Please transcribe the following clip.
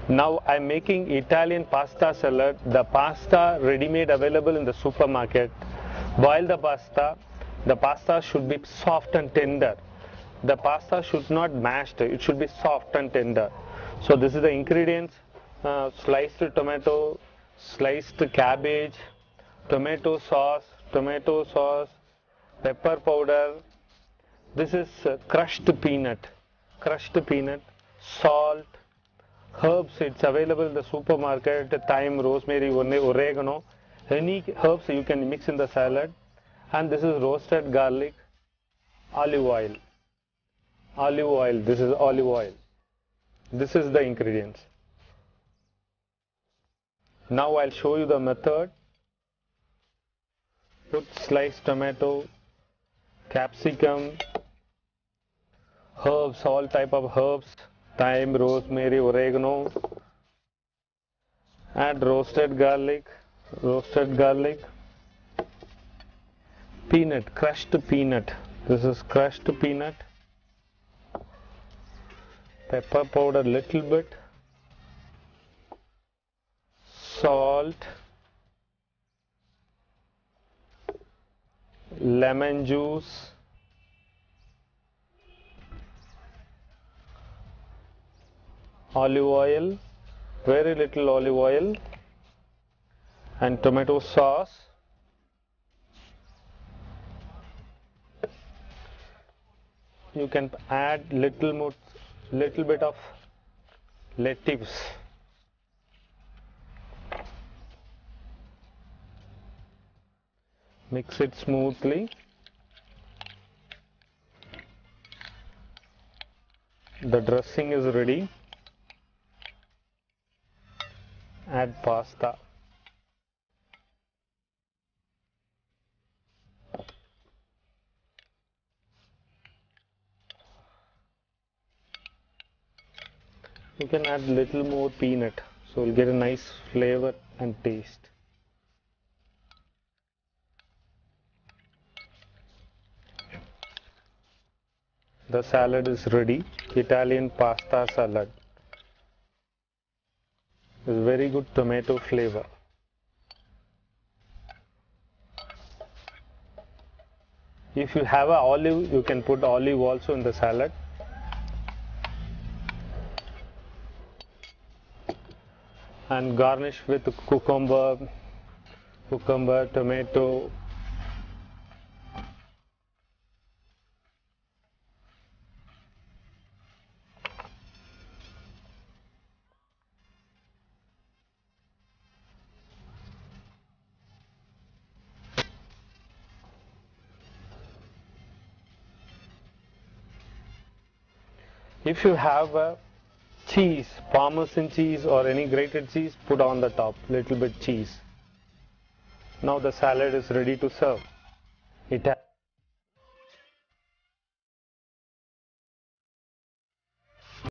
Now I'm making Italian pasta salad. The pasta ready-made available in the supermarket. Boil the pasta should be soft and tender. The pasta should not mashed, it should be soft and tender. So this is the ingredients: sliced tomato, sliced cabbage, tomato sauce, pepper powder. This is crushed peanut, salt, herbs. It's available in the supermarket: thyme, rosemary, oregano. Any herbs you can mix in the salad. And this is roasted garlic, olive oil. This is olive oil. This is the ingredients. Now I'll show you the method. Put sliced tomato, capsicum, herbs, all type of herbs, thyme, rosemary, oregano. Add roasted garlic, peanut, crushed peanut. This is crushed peanut. Pepper powder little bit, salt, lemon juice, olive oil, very little olive oil, and tomato sauce. You can add little bit of lettuce. Mix it smoothly. The dressing is ready. Add pasta. You can add little more peanut, so you'll get a nice flavor and taste. The salad is ready. Italian pasta salad. It's very good tomato flavor. If you have an olive, you can put olive also in the salad. And garnish with cucumber, tomato. If you have a cheese, Parmesan cheese or any grated cheese, put on the top, little bit cheese. Now the salad is ready to serve. It has